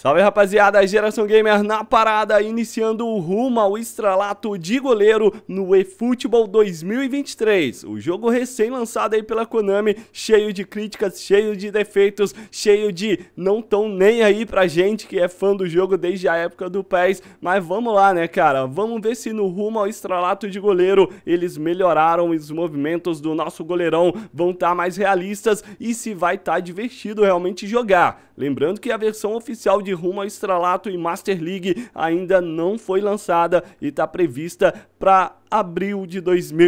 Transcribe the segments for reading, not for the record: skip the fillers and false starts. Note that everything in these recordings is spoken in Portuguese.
Salve rapaziada, Geração Gamer na parada, iniciando o rumo ao estrelato de goleiro no eFootball 2023. O jogo recém-lançado aí pela Konami, cheio de críticas, cheio de defeitos, cheio de não tão nem aí pra gente que é fã do jogo desde a época do PES. Mas vamos lá, né, cara? Vamos ver se no rumo ao estrelato de goleiro eles melhoraram os movimentos do nosso goleirão, vão estar mais realistas e se vai estar divertido realmente jogar. Lembrando que a versão oficial de rumo ao estrelato e Master League ainda não foi lançada e está prevista para abril de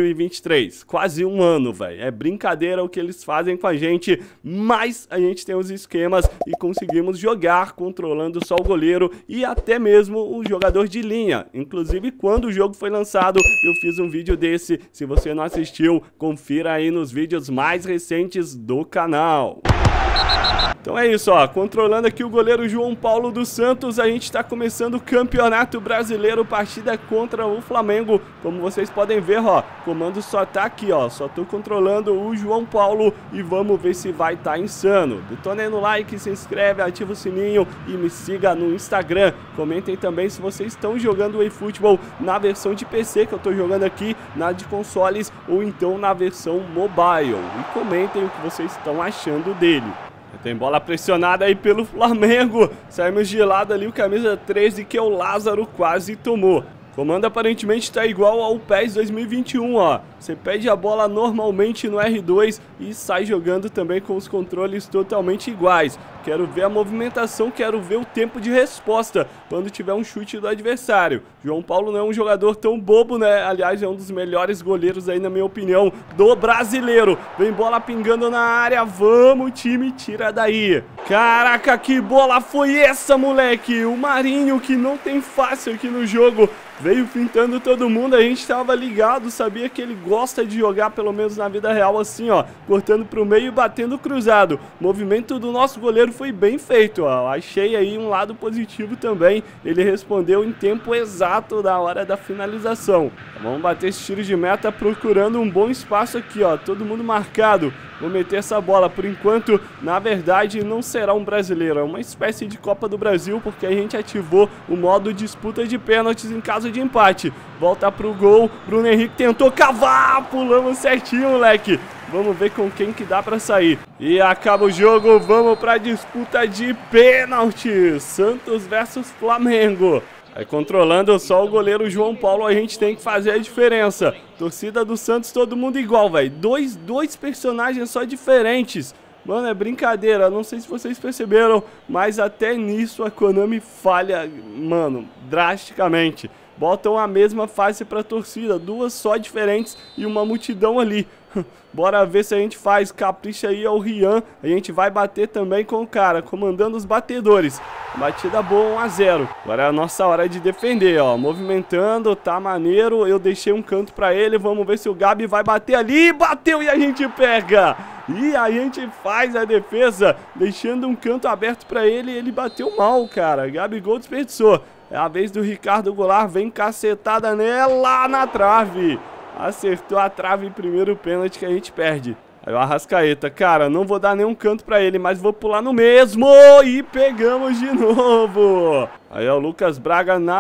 2023. Quase um ano, velho. É brincadeira o que eles fazem com a gente, mas a gente tem os esquemas e conseguimos jogar controlando só o goleiro e até mesmo o jogador de linha. Inclusive, quando o jogo foi lançado, eu fiz um vídeo desse. Se você não assistiu, confira aí nos vídeos mais recentes do canal. Então é isso, ó, controlando aqui o goleiro João Paulo dos Santos, a gente está começando o Campeonato Brasileiro, partida contra o Flamengo. Como vocês podem ver, ó, o comando só tá aqui, ó, só tô controlando o João Paulo e vamos ver se vai tá insano. Detona aí no like, se inscreve, ativa o sininho e me siga no Instagram. Comentem também se vocês estão jogando o eFootball na versão de PC que eu tô jogando aqui, na de consoles ou então na versão mobile. E comentem o que vocês estão achando dele. Tem bola pressionada aí pelo Flamengo. Saímos de lado ali, o camisa 13 que é o Lázaro quase tomou. Comando aparentemente está igual ao PES 2021, ó. Você pede a bola normalmente no R2 e sai jogando também com os controles totalmente iguais. Quero ver a movimentação, quero ver o tempo de resposta quando tiver um chute do adversário. João Paulo não é um jogador tão bobo, né? Aliás, é um dos melhores goleiros aí, na minha opinião, do brasileiro. Vem bola pingando na área, vamos time, tira daí. Caraca, que bola foi essa, moleque? O Marinho, que não tem fácil aqui no jogo, veio pintando todo mundo, a gente tava ligado, sabia que ele gosta de jogar, pelo menos na vida real, assim, ó, cortando pro meio e batendo cruzado. O movimento do nosso goleiro foi bem feito, ó, achei aí um lado positivo também, ele respondeu em tempo exato da hora da finalização. Vamos bater esse tiro de meta procurando um bom espaço aqui, ó, todo mundo marcado. Vou meter essa bola, por enquanto, na verdade, não será um brasileiro, é uma espécie de Copa do Brasil, porque a gente ativou o modo disputa de pênaltis em caso de empate. Volta pro gol, Bruno Henrique tentou cavar, pulamos certinho, moleque. Vamos ver com quem que dá pra sair. E acaba o jogo, vamos pra disputa de pênaltis, Santos versus Flamengo. Aí controlando só o goleiro João Paulo, a gente tem que fazer a diferença. Torcida do Santos, todo mundo igual, velho. Dois personagens só diferentes. Mano, é brincadeira, não sei se vocês perceberam, mas até nisso a Konami falha, mano, drasticamente. Botam a mesma face pra torcida, duas só diferentes e uma multidão ali. Bora ver se a gente faz, capricha aí ao Rian, a gente vai bater também com o cara, comandando os batedores. Batida boa, 1 a 0. Agora é a nossa hora de defender, ó, movimentando, tá maneiro, eu deixei um canto pra ele, vamos ver se o Gabi vai bater ali, bateu e a gente pega. E a gente faz a defesa, deixando um canto aberto pra ele e ele bateu mal, cara, Gabigol desperdiçou. É a vez do Ricardo Goulart, vem cacetada nela na trave. Acertou a trave em primeiro pênalti que a gente perde. Aí o Arrascaeta, cara, não vou dar nenhum canto pra ele, mas vou pular no mesmo e pegamos de novo. Aí o Lucas Braga na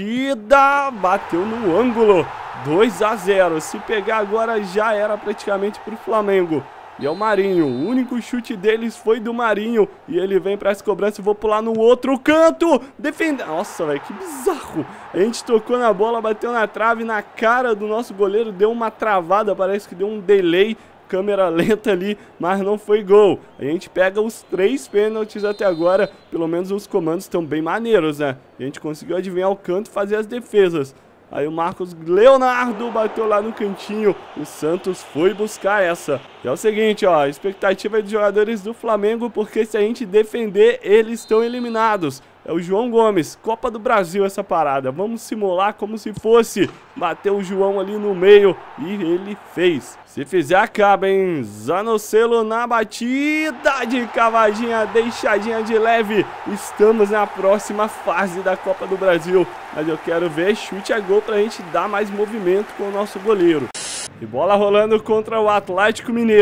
batida, bateu no ângulo, 2 a 0. Se pegar agora já era praticamente pro Flamengo. E é o Marinho, o único chute deles foi do Marinho. E ele vem pra essa cobrança e vou pular no outro canto. Defender. Nossa, velho, que bizarro. A gente tocou na bola, bateu na trave, na cara do nosso goleiro. Deu uma travada, parece que deu um delay. Câmera lenta ali, mas não foi gol. A gente pega os 3 pênaltis até agora. Pelo menos os comandos estão bem maneiros, né? A gente conseguiu adivinhar o canto e fazer as defesas. Aí o Marcos Leonardo bateu lá no cantinho, o Santos foi buscar essa. E é o seguinte, ó, a expectativa dos jogadores do Flamengo, porque se a gente defender, eles estão eliminados. É o João Gomes, Copa do Brasil essa parada, vamos simular como se fosse. Bateu o João ali no meio e ele fez. Se fizer acaba, hein, Zanocelo na batida de cavadinha, deixadinha de leve. Estamos na próxima fase da Copa do Brasil, mas eu quero ver chute a gol pra gente dar mais movimento com o nosso goleiro. E bola rolando contra o Atlético Mineiro.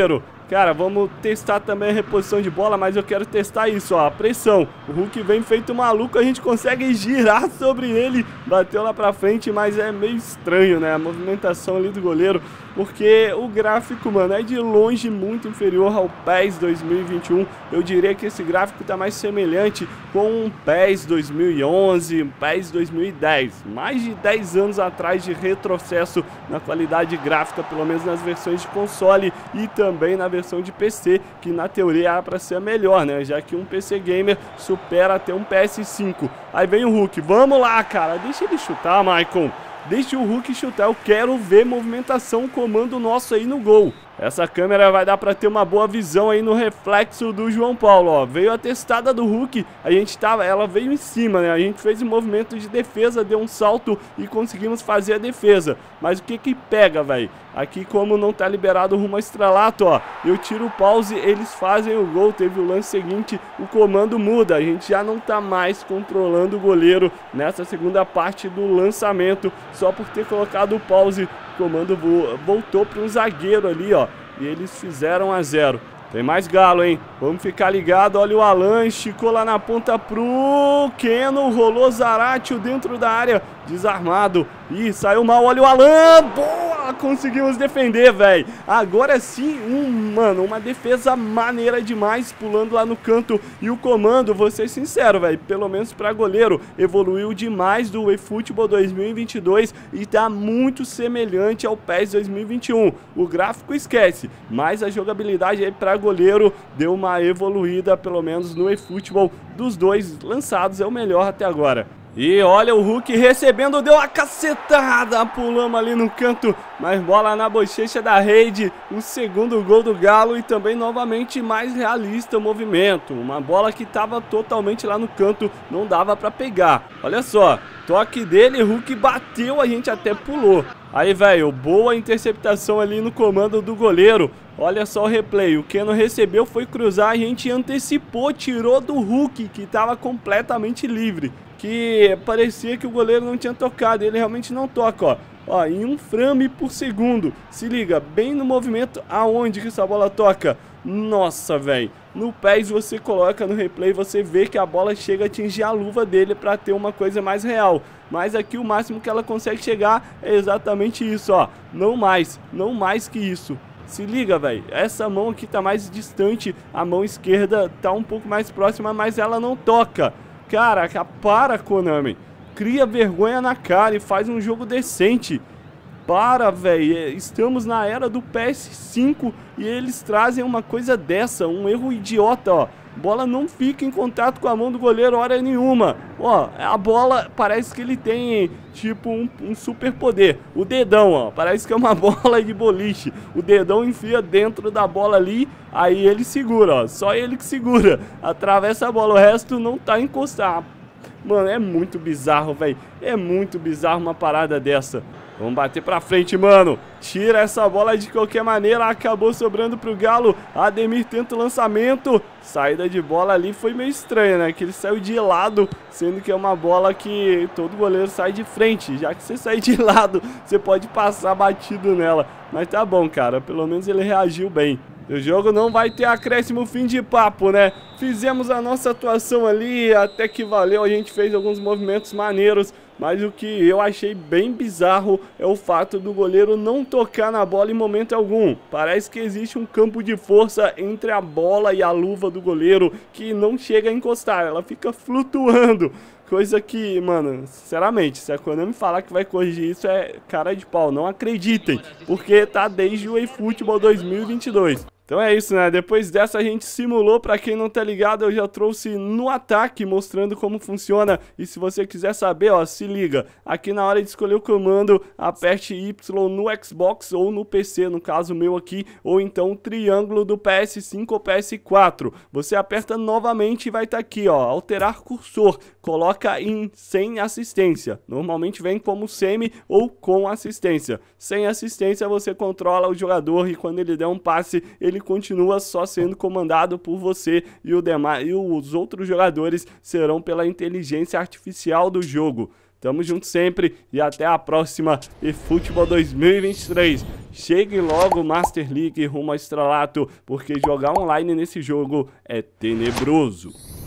Cara, vamos testar também a reposição de bola, mas eu quero testar isso, ó, a pressão. O Hulk vem feito maluco, a gente consegue girar sobre ele, bateu lá pra frente, mas é meio estranho, né, a movimentação ali do goleiro, porque o gráfico, mano, é de longe muito inferior ao PES 2021. Eu diria que esse gráfico tá mais semelhante com um PES 2011, um PES 2010. Mais de 10 anos atrás de retrocesso na qualidade gráfica, pelo menos nas versões de console e também na versão de PC, que na teoria era para ser a melhor, né? Já que um PC Gamer supera até um PS5. Aí vem o Hulk, vamos lá, cara, deixa ele chutar, Maicon. Deixa o Hulk chutar, eu quero ver movimentação, comando nosso aí no gol. Essa câmera vai dar pra ter uma boa visão aí no reflexo do João Paulo, ó. Veio a testada do Hulk, ela veio em cima, né? A gente fez um movimento de defesa, deu um salto e conseguimos fazer a defesa. Mas o que que pega, velho? Aqui, como não tá liberado o rumo ao estrelato, ó, eu tiro o pause, eles fazem o gol. Teve o lance seguinte, o comando muda. A gente já não tá mais controlando o goleiro nessa segunda parte do lançamento, só por ter colocado o pause. O comando voltou para um zagueiro ali, ó, e eles fizeram 1-0. Tem mais Galo, hein? Vamos ficar ligado. Olha o Alan, esticou lá na ponta pro Keno, rolou Zaratio dentro da área, desarmado. Ih, saiu mal, olha o Alan. Boa, conseguimos defender, velho. Agora sim, mano, uma defesa maneira demais, pulando lá no canto. E o comando, vou ser sincero, velho, pelo menos pra goleiro, evoluiu demais do eFootball 2022 e tá muito semelhante ao PES 2021. O gráfico esquece, mas a jogabilidade aí pra goleiro deu uma evoluída, pelo menos no eFootball. Dos dois lançados é o melhor até agora. E olha o Hulk recebendo, deu uma cacetada, pulamos ali no canto, mas bola na bochecha da rede, o segundo gol do Galo e também novamente mais realista o movimento, uma bola que estava totalmente lá no canto, não dava para pegar. Olha só, toque dele, Hulk bateu, a gente até pulou. Aí, velho, boa interceptação ali no comando do goleiro. Olha só o replay, o Keno recebeu, foi cruzar, a gente antecipou, tirou do Hulk, que estava completamente livre. Que parecia que o goleiro não tinha tocado, ele realmente não toca, ó. Ó, em um frame por segundo. Se liga, bem no movimento aonde que essa bola toca. Nossa, velho. No PES você coloca no replay, você vê que a bola chega a atingir a luva dele para ter uma coisa mais real. Mas aqui o máximo que ela consegue chegar é exatamente isso, ó. Não mais que isso. Se liga, velho, essa mão aqui tá mais distante, a mão esquerda tá um pouco mais próxima, mas ela não toca. Caraca, para, Konami. Cria vergonha na cara e faz um jogo decente. Para, velho. Estamos na era do PS5 e eles trazem uma coisa dessa, um erro idiota, ó. Bola não fica em contato com a mão do goleiro hora nenhuma. Ó, a bola parece que ele tem tipo um super poder. O dedão, ó, parece que é uma bola de boliche. O dedão enfia dentro da bola ali, aí ele segura, ó. Só ele que segura. Atravessa a bola, o resto não tá encostado. Mano, é muito bizarro, velho. É muito bizarro uma parada dessa. Vamos bater pra frente, mano. Tira essa bola de qualquer maneira. Acabou sobrando pro Galo. Ademir tenta o lançamento. Saída de bola ali foi meio estranha, né? Que ele saiu de lado, sendo que é uma bola que todo goleiro sai de frente. Já que você sair de lado, você pode passar batido nela. Mas tá bom, cara. Pelo menos ele reagiu bem. O jogo não vai ter acréscimo, fim de papo, né? Fizemos a nossa atuação ali, até que valeu, a gente fez alguns movimentos maneiros, mas o que eu achei bem bizarro é o fato do goleiro não tocar na bola em momento algum. Parece que existe um campo de força entre a bola e a luva do goleiro que não chega a encostar, ela fica flutuando. Coisa que, mano, sinceramente, se a Konami falar que vai corrigir isso é cara de pau, não acreditem, porque tá desde o eFootball 2022. Então é isso, né? Depois dessa a gente simulou, pra quem não tá ligado, eu já trouxe no ataque mostrando como funciona. E se você quiser saber, ó, se liga. Aqui na hora de escolher o comando, aperte Y no Xbox ou no PC, no caso meu aqui, ou então o triângulo do PS5 ou PS4. Você aperta novamente e vai estar aqui, ó, alterar cursor. Coloca em sem assistência. Normalmente vem como semi ou com assistência. Sem assistência você controla o jogador e quando ele der um passe, ele continua só sendo comandado por você e os outros jogadores serão pela inteligência artificial do jogo. Tamo junto sempre e até a próxima eFootball 2023. chegue logo Master League rumo ao estrelato, porque jogar online nesse jogo é tenebroso.